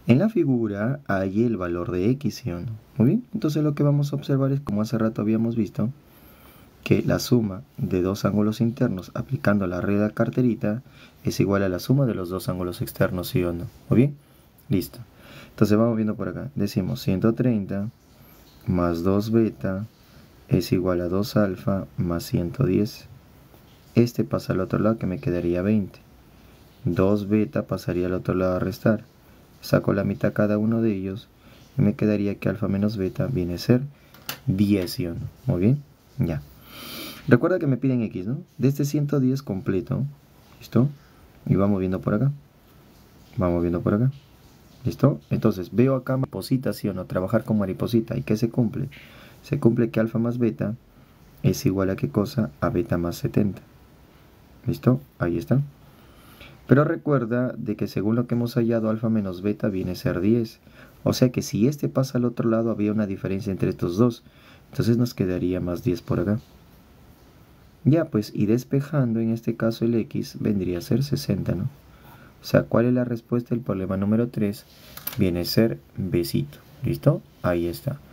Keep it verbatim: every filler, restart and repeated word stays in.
En la figura hay el valor de x, ¿sí o no? Muy bien, entonces lo que vamos a observar es, como hace rato habíamos visto, que la suma de dos ángulos internos aplicando la regla carterita es igual a la suma de los dos ángulos externos, ¿sí o no? Muy bien, listo. Entonces vamos viendo por acá. Decimos ciento treinta más dos beta es igual a dos alfa más ciento diez. Este pasa al otro lado, que me quedaría veinte. dos beta pasaría al otro lado a restar. Saco la mitad cada uno de ellos y me quedaría que alfa menos beta viene a ser diez, ¿sí o no? Muy bien, ya. Recuerda que me piden x, ¿no? De este ciento diez completo, ¿listo? Y vamos viendo por acá. Vamos viendo por acá. ¿Listo? Entonces, veo acá mariposita, ¿sí o no? Trabajar con mariposita. ¿Y qué se cumple? Se cumple que alfa más beta es igual a ¿qué cosa? A beta más setenta. ¿Listo? Ahí está. Pero recuerda de que según lo que hemos hallado, alfa menos beta viene a ser diez. O sea que si este pasa al otro lado, había una diferencia entre estos dos. Entonces nos quedaría más diez por acá. Ya, pues, y despejando en este caso el x vendría a ser sesenta, ¿no? O sea, ¿cuál es la respuesta del problema número tres? Viene a ser besito. ¿Listo? Ahí está.